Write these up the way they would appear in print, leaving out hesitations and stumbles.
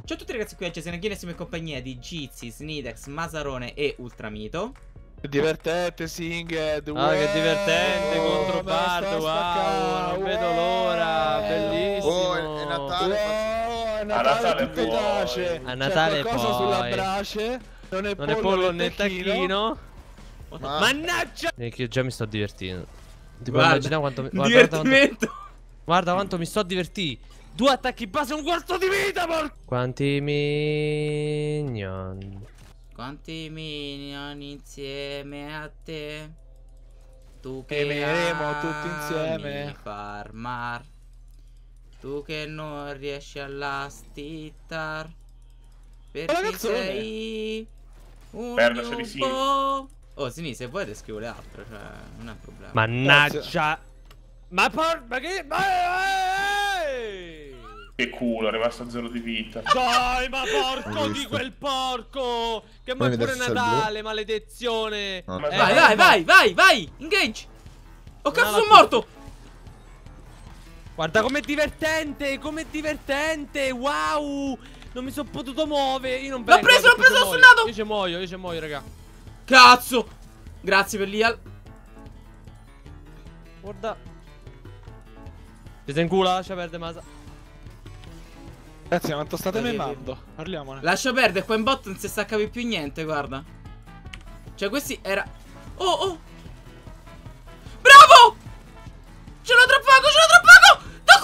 Ciao a tutti ragazzi, qui oggi siamo in compagnia di Gizzy, Snidex, Masarone e Ultramito. Che divertente, Singed. Ah, che divertente, contro Bard, wow, non vedo l'ora, bellissimo. Oh, è Natale. È Natale, poi. piace. A Natale qualcosa poi. sulla brace. Non è pollo né tacchino. Mannaggia. Che io già mi sto divertendo. Ti puoi Guarda, immaginare quanto mi... divertimento. Guarda quanto mi sto divertendo. 2 attacchi base, un quarto di vita, porco. Quanti minion. Quanti minion insieme a te. Tu che Emeremo tutti ami insieme. farmar. Tu che non riesci a lastittar. Perché sei un po'. Oh, Sini, se vuoi te scrivo le altre, cioè non è un problema. Mannaggia. Ma che... Che culo, è rimasto a 0 di vita. Dai, ma porco di quel porco! Che ma pure Natale, maledizione! No. Vai, engage! Oh cazzo, sono morto! Guarda com'è divertente, wow! Non mi sono potuto muovere, io non vengo. L'ho preso, l'ho stunnato! Io ci muoio, raga. Cazzo! Grazie per l'IAL. Guarda. Ti sei in culo, lascia perdere Masa. Ragazzi, quanto state memando? Parliamone. Lascia perdere, qua in bot non si sta a capire più niente, guarda. Cioè questi era... Oh! Bravo! Ce l'ho troppo poco! T'ho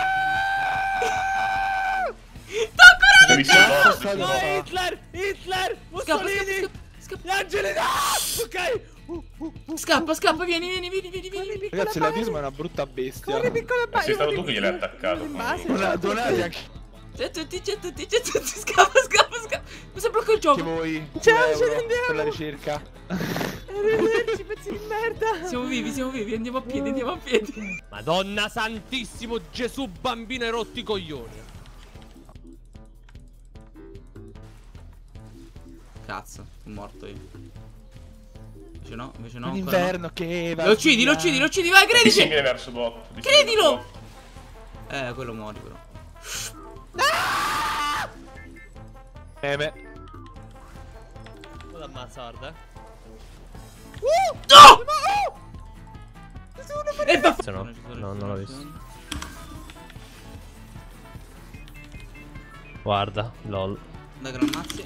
curato! No, Hitler! Mussolini! Scappa! Gli angeli, no! Ok! Scappa, vieni. Ragazzi, l'autismo è una brutta bestia. Corri, piccolo Ma sei stato tu che gliel'hai attaccato. Donati anche. C'è tutti, scappa. Mi si blocca il Che gioco. voi. Ciao, ce ne €1 andiamo. per la ricerca. Arrivederci, pezzi di merda. Siamo vivi, andiamo a piedi. Madonna santissimo Gesù, bambino, hai rotti i coglioni. Cazzo, sono morto io. Invece no. L'inverno che va. Lo uccidi, vai, credici! Vieni verso bot. Credilo! Quello muori però. Beh. Lo ammazza, guarda. No! No, non l'ho visto. Guarda, lol. Dai che lo ammazzi.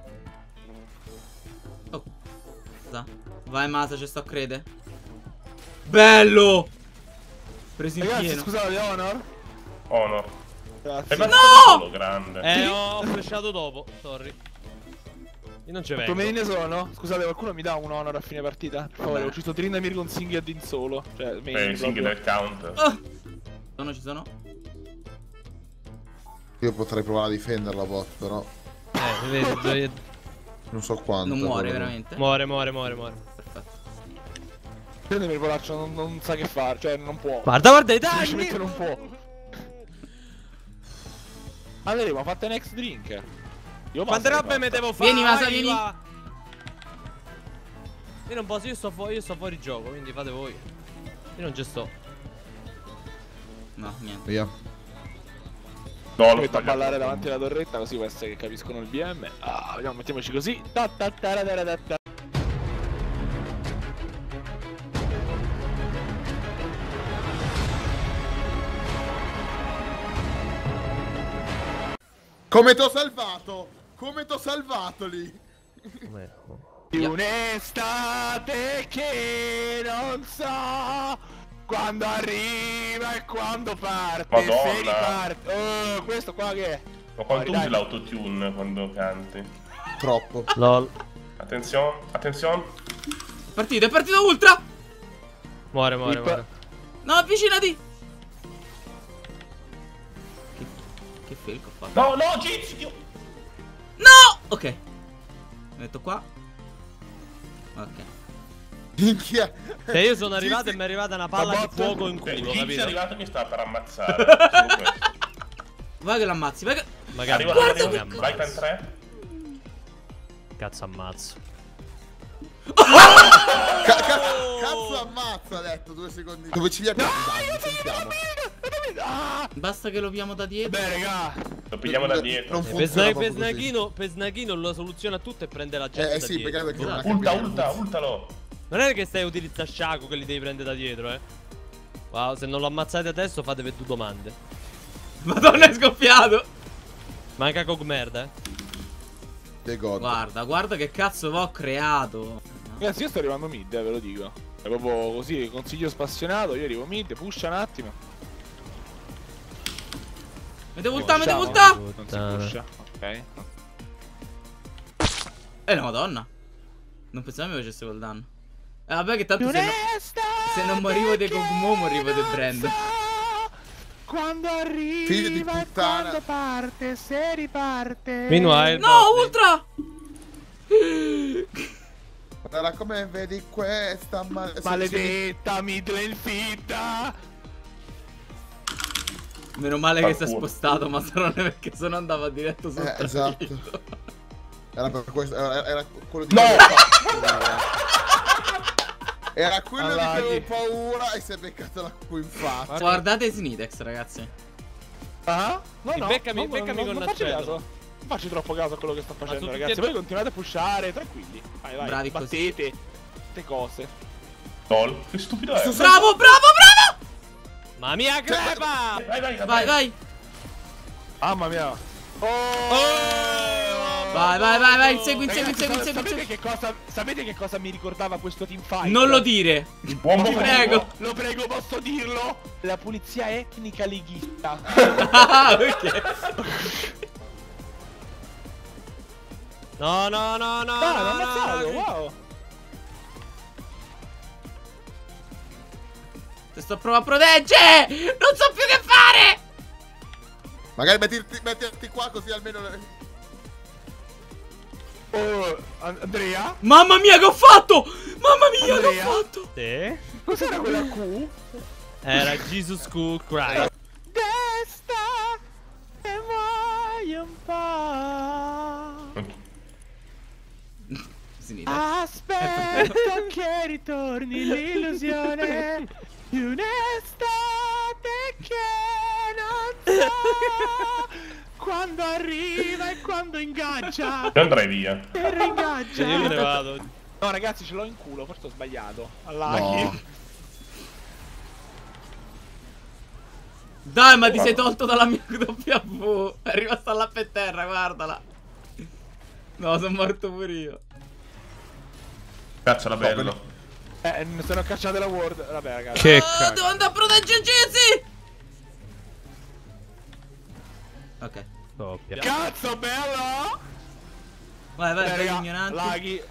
Oh. Vai Masa, ci sto a crede. Bello! Preso in Ragazzi, pieno. scusate, Honor. Honor. Grazie. No! Grande. Ho flashato dopo, sorry. Io non ci vengo. Come ne sono? Scusate, qualcuno mi dà un honor a fine partita? Per favore, ho ucciso Trindamir con Singed in solo. Cioè, Il Singed del count. Ci sono. Io potrei provare a difenderla bot, però Vedi, non so quanto. Non muore veramente. muore. Perfetto. Trindamir polaccio non sa che fare, cioè non può. Guarda i Semplicemente danni. non può. Allora, ma fate next drink. Io Quante robe mi devo fare? Vieni, Masa, vieni. Io non posso, io sto fuori gioco, quindi fate voi. Io non ci sto. No, niente. Via. No, lo metto a ballare davanti alla torretta, così può essere che capiscono il BM. Ah, vediamo, mettiamoci così. Come t'ho salvato? Come t'ho salvato lì? Di un'estate che non so quando arriva e quando parte. Madonna. Se riparte. Oh, questo qua che è? Ma quanto usi l'autotune quando canti? Troppo. Lol. Attenzione. È partito ultra! Muore. No, avvicinati! Che fail che ho fatto? No, Gizzy! No! Ok. Mi metto qua. Ok. Minchia. Se io sono arrivato e mi è arrivata una palla di fuoco in culo, Gizzy è capito? arrivato e mi sta per ammazzare. Solo questo. Vai che l'ammazzi, vai che... Magari Arriva, vai per 3. Cazzo ammazzo. Cazzo ammazza, ha detto 2 secondi. Dove ci li abbiamo? Dai, sentiamo. Basta che lo piamo da dietro. Beh, raga. Lo pigliamo da dietro. Non sì. funziona proprio così. Per Snagino la soluziona tutto e prende la gente da sì, dietro. perché non ha Ultalo. Non è che stai utilizzando Shaco che li devi prendere da dietro, Wow, se non lo ammazzate adesso fatevi due domande. Madonna, è scoppiato. Manca Cogmerda, The God. Guarda che cazzo ho creato. Ragazzi, io sto arrivando mid, ve lo dico. È proprio così, consiglio spassionato. Io arrivo mid, pusha un attimo. Mi devo ultare, mi devo Pushiamo. ultare. Non si pusha, ok. La madonna. Non pensavo mi facesse quel danno. Vabbè che tanto se non morivo dei Kog'Maw morivo del brand. Quando arriva Figlio di puttana. quando parte, se riparte. Meanwhile, No, ultra! Guarda come vedi questa Maledetta midlane fitta. Meno male che si è Fanculo. spostato, ma non è perché se no andava diretto sul esatto. trafilo. Era per questo. Era quello di No! Era quello di cui Allaghi. avevo paura e si è beccato la Q in faccia. Guardate Snidex, ragazzi. Ah? No, no. Beccami non con faccio Nacello. caso. Non faccio troppo caso a quello che sto facendo, tutti ragazzi. e Voi continuate a pushare, tranquilli. Vai, vai. Bravi così. battete. Queste cose. Lol. Che stupido è. Bravo, bravo, bravo! Ma mia crepa! Vai. Mamma mia. Vai, segui. Sapete che cosa mi ricordava questo teamfight? Non lo dire. Uomo Ti prego. Lo prego, posso dirlo? La pulizia etnica leghista. Ah, ok. No. Dai, l'ho ammazzato, wow. Ti sto provando a proteggere. Non so più che fare. Magari mettiti qua così almeno. Oh, Andrea? Mamma mia che ho fatto. Mamma mia che Andrea? ho fatto. Sì? Cos'era quella Q? Era Jesus Cool Cry. Testa e muoio un po'. Snidex. Aspetta che ritorni l'illusione di un'estate che non so quando arriva e quando ingaggia. Io andrei via. E ringaggia. Io me ne vado. No ragazzi, ce l'ho in culo, forse ho sbagliato. No. Allaghi. Dai, ma ti sei tolto dalla mia W. È rimasta là per terra, guardala. No, sono morto pure io. Cazzo, la bello. Mi sono cacciate la ward. Vabbè ragazzi. Che Devo andare a proteggere Jizzy. Ok. coppia. Cazzo bello. Vai, Raga, ignoranti. laghi.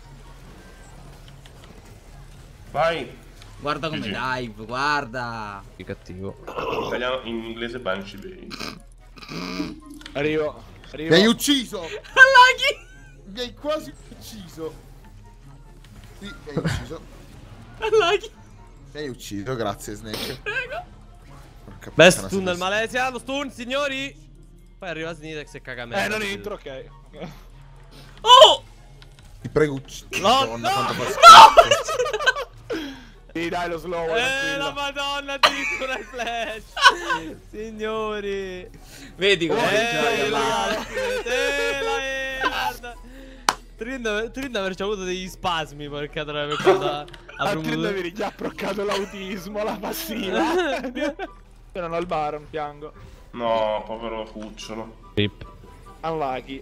Vai. Guarda come GG. dive, guarda. Che cattivo. In italiano, in inglese Banshee Bay. Arrivo. Mi hai ucciso. Allaghi. Mi hai quasi ucciso. Sì, mi hai ucciso. Allaghi. Mi hai ucciso, grazie Snake. Prego. Porca Best puttana, stun del sei- Malesia, lo stun, signori. Poi arriva Snidex e caga me. Non entro, ok. Oh. Ti prego ucciso. No, Madonna, no, quanto fa schifo. Sì, dai, lo slow. la tranquillo. madonna, addirittura il flash. Signori. Vedi come la merda. Trinda aver avuto degli spasmi, porca troia, quando A Trinda gli ha proccato l'autismo, la passiva. Io non ho il Baron, piango. No, povero cucciolo. Rip. Unlucky.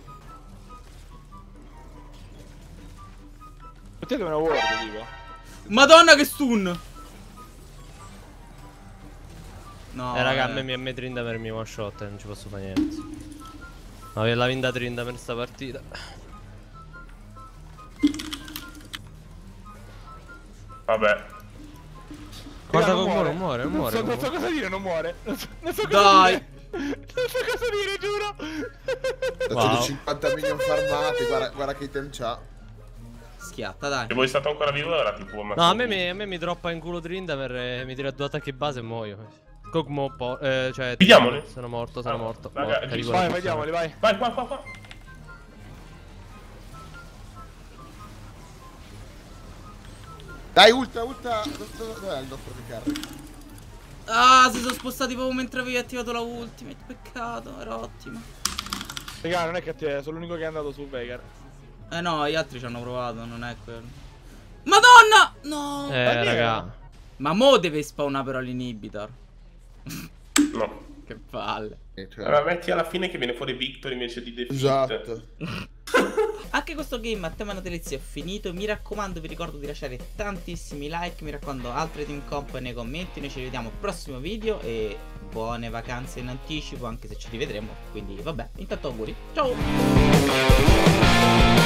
Mettete una ward, tipo. Madonna che stun. No, Raga, a me Trinda per il mio one shot, non ci posso fare niente. Ma la vinta Trinda per sta partita. Vabbè. Guarda non come muore, non muore. Non so cosa dire, non muore. Non so cosa Dai. dire. Non so cosa dire, giuro. Da Wow. 150 milioni farmati, guarda che item c'ha. Schiatta, dai. Se voi state ancora vivo era tipo una... No, a me mi droppa in culo Trinda per mi tira 2 attacchi base e muoio. Cogmo, cioè... Pigliamoli? Sono morto, sono morto. Raga, Morta, giusto. Vai, vediamoli, vai. Vai, qua. Dai, ultra. Dov'è il nostro carry? Ah, si sono spostati proprio mentre avevi attivato la ultimate. Peccato, era ottimo. Raga, non è che sono l'unico che è andato su Veigar. No, gli altri ci hanno provato, non è quello. Madonna! No! Raga. Ma mo deve spawnare però l'inhibitor. No. Che palle. Allora metti alla fine che viene fuori Victor invece di Defeat. Esatto. Anche questo game a tema natalizio è finito. Mi raccomando, vi ricordo di lasciare tantissimi like. Mi raccomando, altre team comp nei commenti. Noi ci vediamo al prossimo video. E buone vacanze in anticipo, anche se ci rivedremo. Quindi vabbè, intanto auguri. Ciao!